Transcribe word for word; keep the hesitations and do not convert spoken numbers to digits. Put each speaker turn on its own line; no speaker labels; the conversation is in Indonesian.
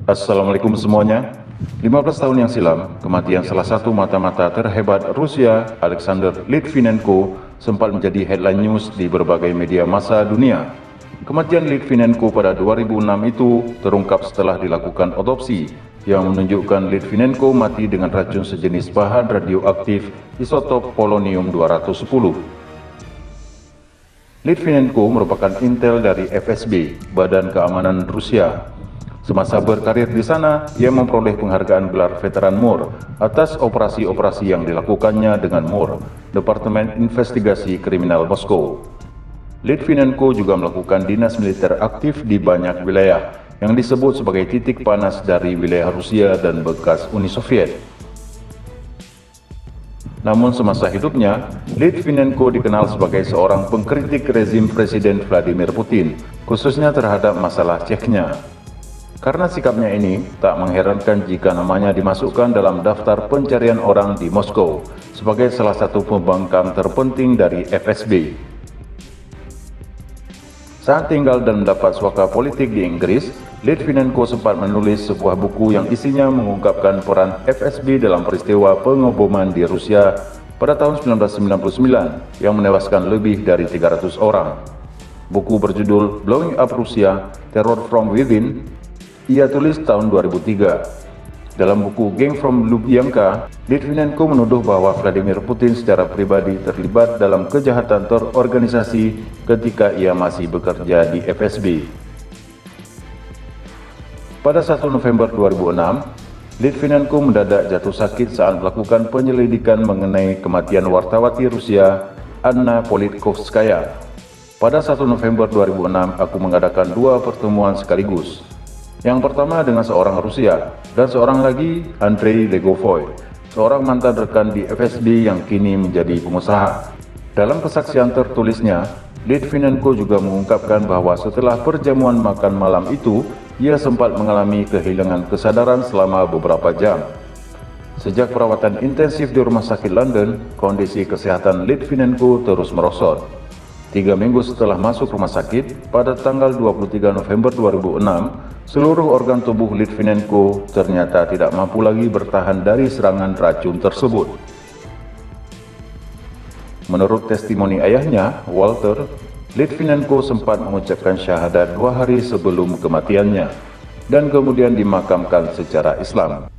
Assalamualaikum semuanya. lima belas tahun yang silam, kematian salah satu mata-mata terhebat Rusia, Alexander Litvinenko, sempat menjadi headline news di berbagai media massa dunia. Kematian Litvinenko pada dua ribu enam itu terungkap setelah dilakukan otopsi yang menunjukkan Litvinenko mati dengan racun sejenis bahan radioaktif isotop polonium dua ratus sepuluh. Litvinenko merupakan intel dari F S B, Badan Keamanan Rusia. Semasa berkarir di sana, ia memperoleh penghargaan gelar veteran M O R atas operasi-operasi yang dilakukannya dengan M O R, Departemen Investigasi Kriminal Moskow. Litvinenko juga melakukan dinas militer aktif di banyak wilayah yang disebut sebagai titik panas dari wilayah Rusia dan bekas Uni Soviet. Namun semasa hidupnya, Litvinenko dikenal sebagai seorang pengkritik rezim Presiden Vladimir Putin, khususnya terhadap masalah Chechnya. Karena sikapnya ini, tak mengherankan jika namanya dimasukkan dalam daftar pencarian orang di Moskow sebagai salah satu pembangkang terpenting dari F S B. Saat tinggal dan mendapat suaka politik di Inggris, Litvinenko sempat menulis sebuah buku yang isinya mengungkapkan peran F S B dalam peristiwa pengeboman di Rusia pada tahun seribu sembilan ratus sembilan puluh sembilan yang menewaskan lebih dari tiga ratus orang. Buku berjudul Blowing Up Russia: Terror from Within ia tulis tahun dua ribu tiga. Dalam buku Gang from Lubyanka, Litvinenko menuduh bahwa Vladimir Putin secara pribadi terlibat dalam kejahatan terorganisasi ketika ia masih bekerja di F S B. Pada satu November dua ribu enam, Litvinenko mendadak jatuh sakit saat melakukan penyelidikan mengenai kematian wartawati Rusia Anna Politkovskaya. Pada satu November dua ribu enam, aku mengadakan dua pertemuan sekaligus. Yang pertama dengan seorang Rusia, dan seorang lagi Andrei Legovoy, seorang mantan rekan di F S B yang kini menjadi pengusaha. Dalam kesaksian tertulisnya, Litvinenko juga mengungkapkan bahwa setelah perjamuan makan malam itu, ia sempat mengalami kehilangan kesadaran selama beberapa jam. Sejak perawatan intensif di rumah sakit London, kondisi kesehatan Litvinenko terus merosot. Tiga minggu setelah masuk rumah sakit, pada tanggal dua puluh tiga November dua ribu enam, seluruh organ tubuh Litvinenko ternyata tidak mampu lagi bertahan dari serangan racun tersebut. Menurut testimoni ayahnya, Walter, Litvinenko sempat mengucapkan syahadat dua hari sebelum kematiannya, dan kemudian dimakamkan secara Islam.